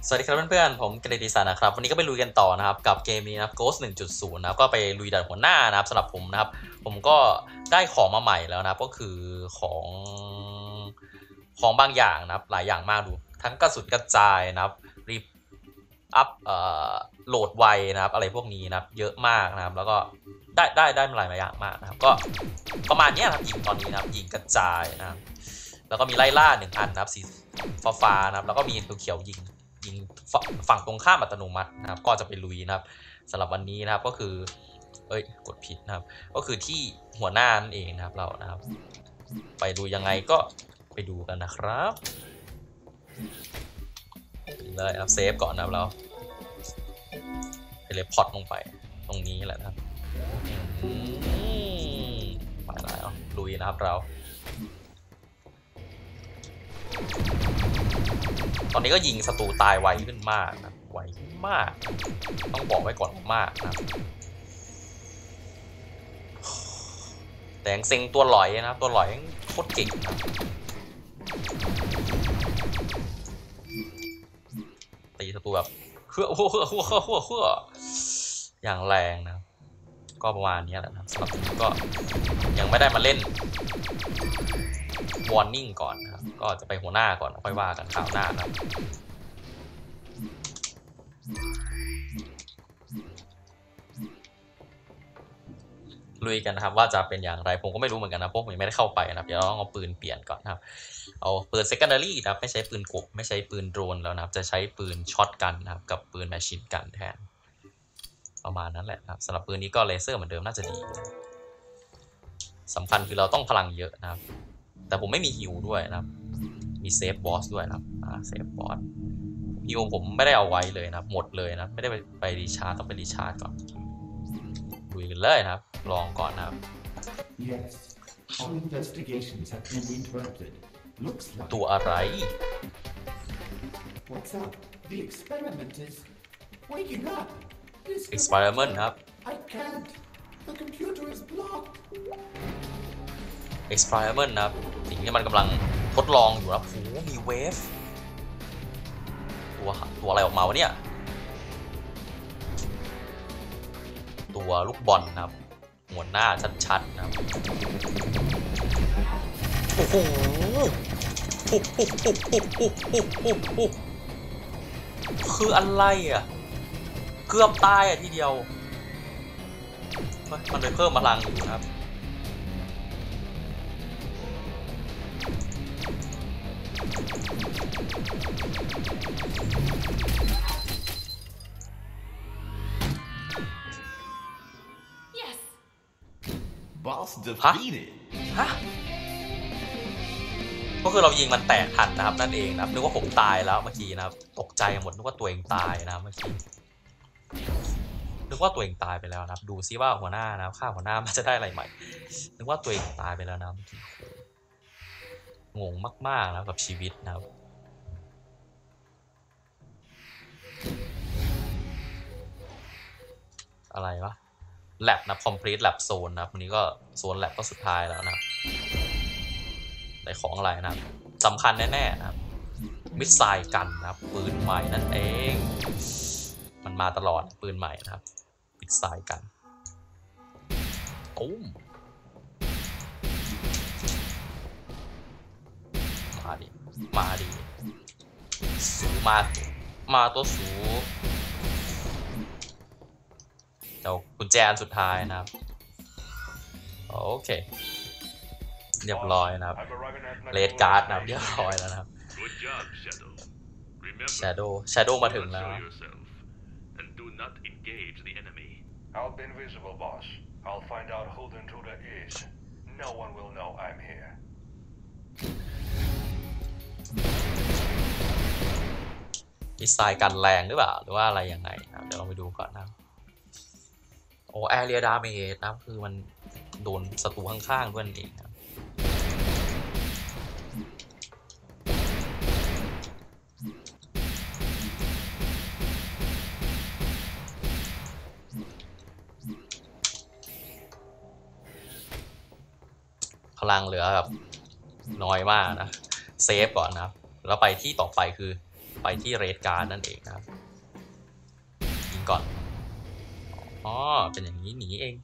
สวัสดีครับเพื่อนๆผมเกรดิสันนะครับวันนี้ก็ไปลุยกันต่อนะครับกับเกมนี้นะครับ Ghost 1.0 นะครับก็ไปลุยด่านหัวหน้านะครับสำหรับผมนะครับผมก็ได้ของมาใหม่แล้วนะครับก็คือของบางอย่างนะครับหลายอย่างมากดูทั้งกระสุนกระจายนะครับรีอัพโหลดไวนะครับอะไรพวกนี้นะครับเยอะมากนะครับแล้วก็ได้มาหลายอย่างมากนะครับก็ประมาณนี้นะครับยิงตอนนี้นะครับยิงกระจายนะครับแล้วก็มีไล่ล่า1 อันนะครับสีฟ้านะครับแล้วก็มีเขียวยิงฝั่งตรงข้ามอัตโนมัตินะครับก็จะไปลุยนะครับสำหรับวันนี้นะครับก็คือกดผิดนะครับก็คือที่หัวหน้านั่นเองนะครับเรานะครับไปดูยังไงก็ไปดูกันนะครับเลยครับเซฟก่อนนะครับเราเทเลพอร์ตลงไปตรงนี้แหละนะครับมาแล้วลุยนะครับเราตอนนี้ก็ยิงศัตรูตายไวขึ้นมากนะไวขึ้นมากต้องบอกไว้ก่อนมากนะแต่ยังเซ็งตัวหลอยนะครับตัวหลอยโคตรเก่งนะตีศัตรูแบบเครื่องอย่างแรงนะก็ประมาณนี้แหละนะสำหรับผมก็ยังไม่ได้มาเล่นวอร์นิ่งก่อนนะครับก็จะไปหัวหน้าก่อนค่อยว่ากันข่าวหน้าครับลุยกันนะครับว่าจะเป็นอย่างไรผมก็ไม่รู้เหมือนกันนะเพราะผมยังไม่ได้เข้าไปนะครับเดี๋ยวต้องเอาปืนเปลี่ยนก่อนนะครับเอาปืน secondary นะครับไม่ใช้ปืนกบไม่ใช้ปืนโดรนแล้วนะครับจะใช้ปืนช็อตกันนะครับกับปืนแมชชีนกันแทนประมาณนั้นแหละครับสำหรับปืนนี้ก็เลเซอร์เหมือนเดิมน่าจะดีสำคัญคือเราต้องพลังเยอะนะครับแต่ผมไม่มีฮิวด้วยนะครับมีเซฟบอสด้วยนะครับเซฟบอสฮิวผมไม่ได้เอาไว้เลยนะครับหมดเลยนะไม่ได้ไปรีชาร์จต้องไปรีชาร์จก่อนดูกันเลยนะครับลองก่อนนะครับ Yes, all investigations have been interrupted. Looks like ตัวอะไร What's up? The experiment is waking up. Experiment ครับ I can't. The computer is blocked. Experiment นะครับสิ่งที่มันกำลังทดลองอยู่นะครับโอ้มีเวฟตัวอะไรออกมาวะเนี่ยตัวลูกบอลนะครับหัวหน้าชัดๆนะครับโอ้โหคืออะไรอ่ะเกือบตายอ่ะทีเดียวมันเลยเพิ่มพลังอยู่นะครับ Boss defeated ฮะก็คือเรายิงมันแตกทันนะครับนั่นเองนะครับนึกว่าผมตายแล้วเมื่อกี้นะครับตกใจหมดนึกว่าตัวเองตายนะเมื่อกี้นึกว่าตัวเองตายไปแล้วนะครับดูซิว่าหัวหน้านะฆ่าหัวหน้ามันจะได้อะไรใหม่นึกว่าตัวเองตายไปแล้วนะเมื่อกี้งงมากๆนะกับชีวิตนะครับอะไรวะแลบนะ complete lab zone นะครับวันนี้ก็โซนแลบก็สุดท้ายแล้วนะครับได้ของอะไรนะครับสำคัญแน่ๆนะครับมิสไซล์กันนะครับปืนใหม่นั่นเองมันมาตลอดปืนใหม่นะครับมิสไซล์กันตุ้มมาดิสูมาตัวสูเดี๋ยวกุญแจอันสุดท้ายนะครับโอเคเรียบร้อยนะครับเลดการ์ดนะครับเรียบร้อยแล้วนะครับShadow มาถึงแล้ว I'll be invisible, boss. I'll find out who the intruder is. No one will know I'm here. มิสไซล์กันแรงหรือเปล่าหรือว่าอะไรยังไงนะเดี๋ยวเราไปดูก่อนนะโอ้ Area Damage นะคือมันโดนศัตรูข้างๆด้วยนั่นเองนะพลังเหลือแบบน้อยมากนะเซฟก่อนนะแล้วไปที่ต่อไปคือไปที่เรดการ์ดนั่นเองนะครับยิงก่อนอ๋อเป็นอย่างนี้หนีเอง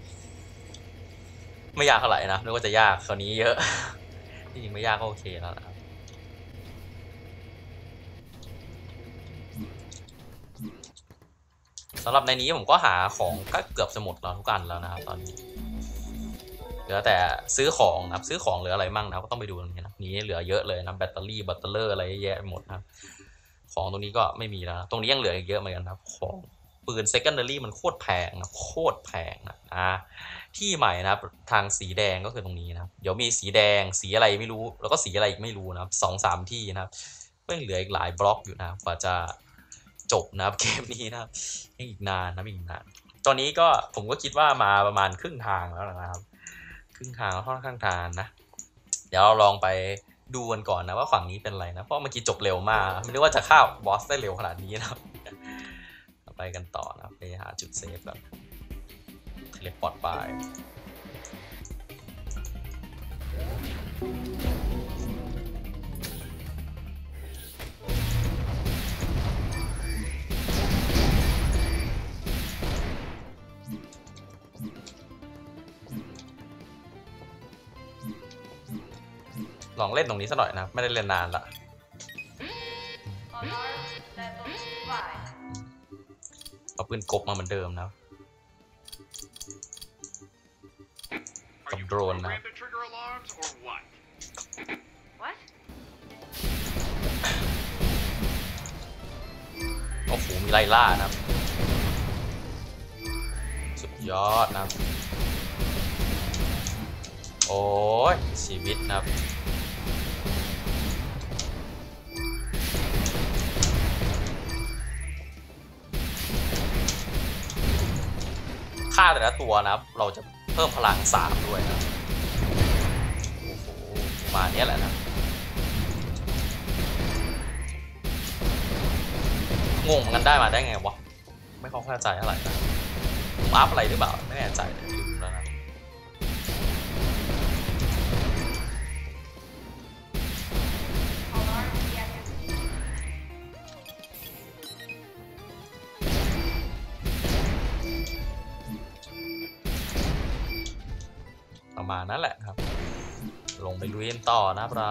ไม่ยากเท่าไหร่นะนึกว่าจะยากคราวนี้เยอะจริงๆไม่ยากก็โอเคแล้วนะครับสำหรับในนี้ผมก็หาของก็เกือบจะหมดแล้วทุกอันแล้วนะครับตอนนี้เหลือแต่ซื้อของนะครับซื้อของเหลืออะไรมั่งนะก็ต้องไปดูตรงนี้นะนี้เหลือเยอะเลยนะแบตเตอรี่บัตเตอร์อะไรเยอะแยะหมดนะครับของตรงนี้ก็ไม่มีแล้วตรงนี้ยังเหลืออีกเยอะเหมือนกันครับของปืน secondary มันโคตรแพงนะโคตรแพงนะที่ใหม่นะครับทางสีแดงก็คือตรงนี้นะครับเดี๋ยวมีสีแดงสีอะไรไม่รู้แล้วก็สีอะไรอีกไม่รู้นะครับ2-3ที่นะครับก็ยังเหลืออีกหลายบล็อกอยู่นะกว่าจะจบนะครับเกมนี้นะครับยังอีกนานนะอีกนานตอนนี้ก็ผมก็คิดว่ามาประมาณครึ่งทางแล้วนะครับครึ่งทางค่อนข้างทางนะเดี๋ยวเราลองไปดูกันก่อนนะว่าฝั่งนี้เป็นอะไรนะเพราะเมื่อกี้จบเร็วมากไม่รู้ว่าจะฆ่าบอสได้เร็วขนาดนี้นะครับไปกันต่อนะไปหาจุดเซฟแบบเทเลพอร์ตไปลองเล่นตรงนี้สักหน่อยนะไม่ได้เล่นนานละเอาปืนกบมาเหมือนเดิมนะกับโดรนนะโอ้โหมีไล่ล่านะครับสุดยอดนะครับโอ้ยชีวิตนะครับค่าแต่ละตัวนะครับเราจะเพิ่มพลัง3ด้วยนะโอ้โหประมาณนี้แหละนะงงกันได้มาได้ไงวะไม่เข้าใจเท่าไหร่นะอัพอะไรหรือเปล่าไม่แน่ใจลืมแล้วนะประมาณนั้นแหละครับลงไปลุยกันต่อนะครับเรา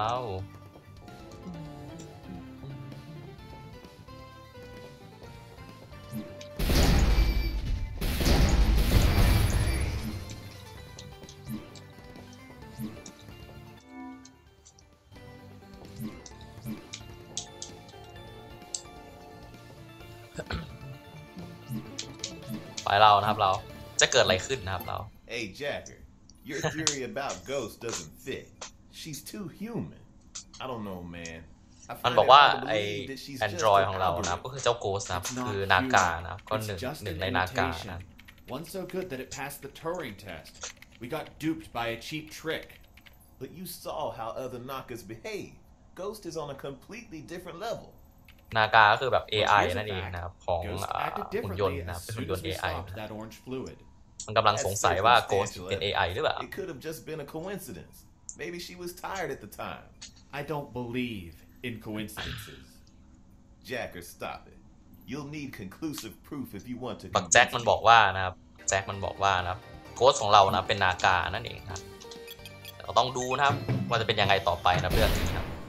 ไปเรานะครับเราจะเกิดอะไรขึ้นนะครับเรา Hey, Jacker, your theory about Ghost doesn't fit. She's too human. I don't know, man. มันบอกว่าไอ Android ของเรานะก็คือเจ้าโกสนะครับคือนากานะครับก็หนึ่งในนากานะ One so good that it passed the Turing test. We got duped by a cheap trick. But you saw how other Nakas behave. Ghost is on a completely different level. นากาก็คือแบบ AI นั่นเองนะครับของหุ่นยนต์นะครับเป็นหุ่นยนต์ AI มันกำลังสงสัยว่า Ghost เป็น AI หรือเปล่า It could have just been a coincidence. Maybe she was tired at the time. I don't believe in coincidences. Jacker, stop it. You'll need conclusive proof if you want to. บักแจ็คมันบอกว่านะครับแจ็คมันบอกว่านะครับโกสของเรานะเป็นนากานั่นเองครับเราต้องดูนะครับว่าจะเป็นยังไงต่อไปนะเรื่องนี้ครับ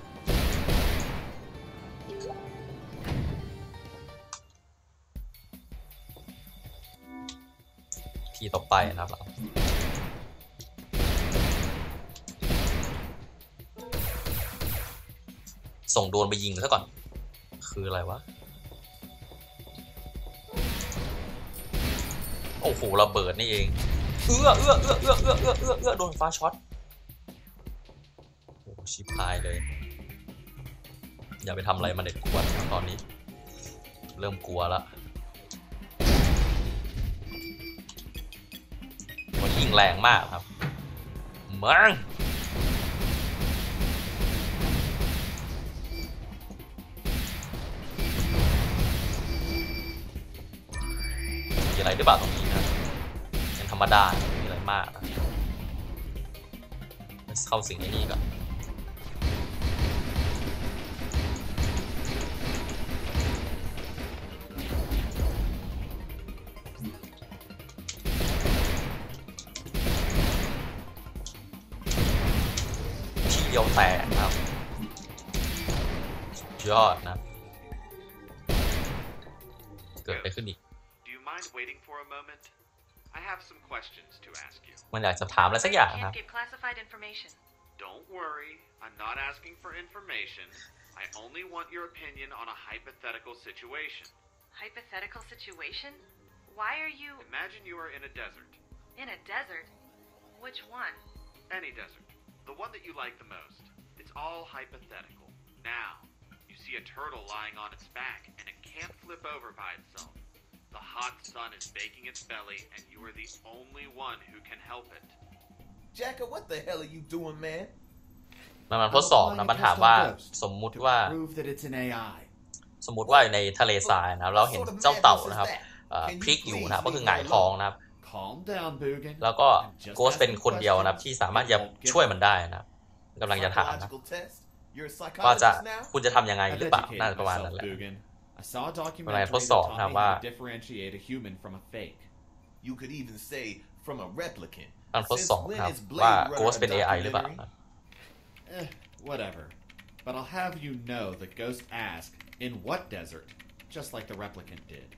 ที่ต่อไปนะครับเราส่งโดรนไปยิงซะก่อนคืออะไรวะโอ้โหระเบิดนี่เองโดนฟ้าช็อตโอ้ชิบหายเลยอย่าไปทำอะไรมันเด็ดขาดนะตอนนี้เริ่มกลัวละมันยิงแรงมากครับมึงมีอะไรหรือเปล่าตรงนี้นะยังธรรมดาไม่มีอะไรมากนะเข้าสิ่งไอ้นี่ก่อนแตกนะครับยอดนะเกิดอะไรขึ้นอีก Do you mind waiting for a moment? I have some questions to ask you. มันอยากจะถามอะไรสักอย่างครับ Can't get classified information. Don't worry, I'm not asking for information. I only want your opinion on a hypothetical situation. Hypothetical situation? Why are you Imagine you are in a desert. in a desert? Which one? Any desert. The one that you like the most. It's all hypothetical. Now, you see a turtle lying on its back, and it can't flip over by itself. The hot sun is baking its belly, and you are the only one who can help it. Jacka, what the hell are you doing, man? มันทดสอบนะมันถามว่าสมมุติว่า Prove that it's an AI. สมมุติว่าอยู่ในทะเลทรายนะครับเราเห็นเจ้าเต่านะครับพลิกอยู่นะครับก็คือหงายท้องนะครับ Calm down, Boogan. แล้วก็โกสเป็นคนเดียวนะครับที่สามารถจะช่วยมันได้นะครับกำลังจะถามนะ Psychological test? You're a ว่าจะ psychologist now? คุณจะทำยังไง I've หรือเปล่า educated น่าจะประมาณ myself, นั้นแหละ Boogan. I saw a เวลา documentary ทดสอบ that นะ taught ว่า me how to differentiate a human from a fake. You could even say from a replicant. การทด Since สอบ when ครับ is ว่า Blade โก Runner ส a เป็น AI หรือเปล่า documentary? Whatever. But I'll have you know that Ghost asked, in what desert? Just like the replicant did.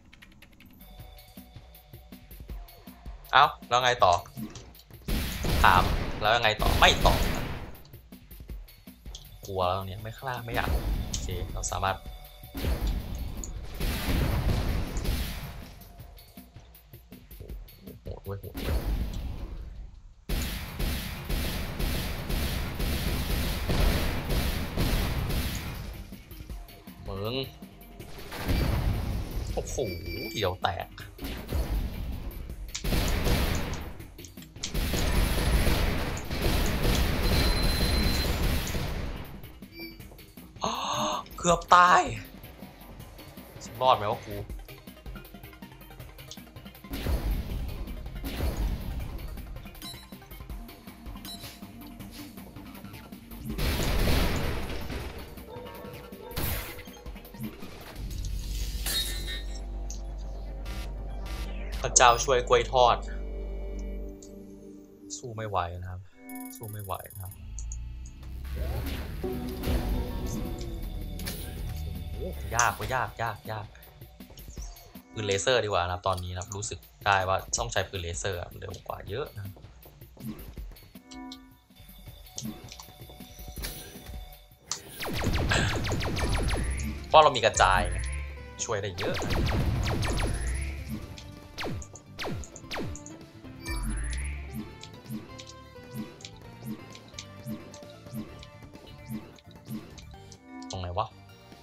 เอ้าแล้วไงต่อถามแล้วยังไงต่อไม่ตอบนะกลัวแล้วเนี่ยไม่กล้าไม่อยากโอเคเราสามารถโหดด้วยโหดด้วยมึงโอ้โหเดียวแตกเกือบตายรอดไหมวะกูพระเจ้าช่วยกล้วยทอดสู้ไม่ไหวนะครับสู้ไม่ไหวนะครับยากว่ายากปืนเลเซอร์ดีกว่านะครับตอนนี้นะครับรู้สึกได้ว่าต้องใช้ปืนเลเซอร์เร็วกว่าเยอะนะเพราะเรามีกระจายช่วยได้เยอะนะตรงไหนวะ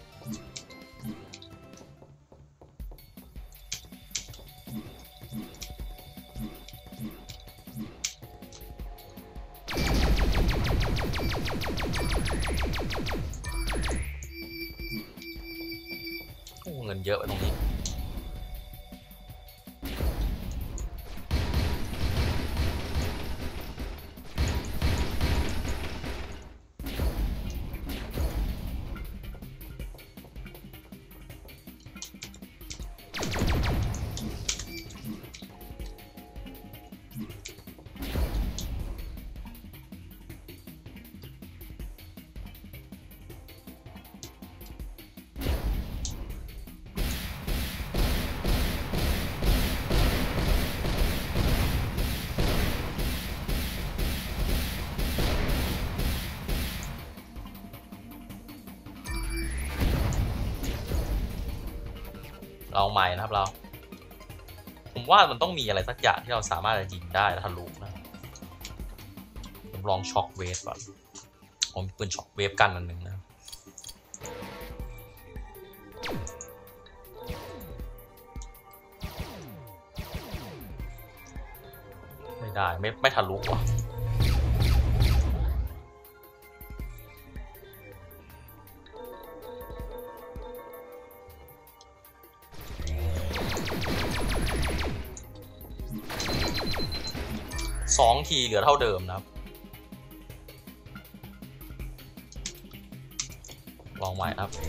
เงินเยอะไปตรงนี้เราใหม่นะครับเราผมว่ามันต้องมีอะไรสักอย่างที่เราสามารถจะยิงได้และทะลุนะผมลองช็อคเวฟก่อนผมปืนช็อคเวฟกันอันหนึ่งนะไม่ได้ไม่ทะลุว่ะ2 ทีเหลือเท่าเดิมนะครับลองใหม่ครับ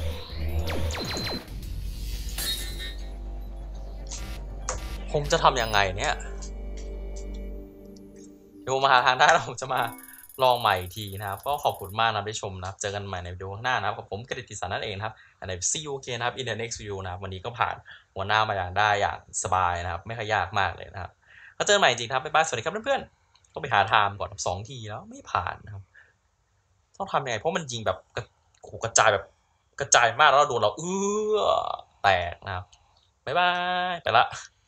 ผมจะทำยังไงเนี่ยเดี๋ยวผมมาหาทางได้แล้วผมจะมาลองใหม่อีกทีนะครับก็ขอบคุณมากนะที่ชมนะครับเจอกันใหม่ในวิดีโอข้างหน้านะครับกับผมกฤติศักดิ์นั่นเองนะครับใน See you again นะครับ in the next video นะครับวันนี้ก็ผ่านหัวหน้ามาอย่างได้อย่างสบายนะครับไม่ค่อยยากมากเลยนะครับก็เจอกันใหม่จริงครับบ๊ายบายสวัสดีครับเพื่อนๆก็ไปหาไทม์ก่อน2 ทีแล้วไม่ผ่านนะครับต้องทำยังไงเพราะมันยิงแบบกระจายแบบกระจายมากแล้วโดนเราแตกนะครับบ๊ายบายไปละ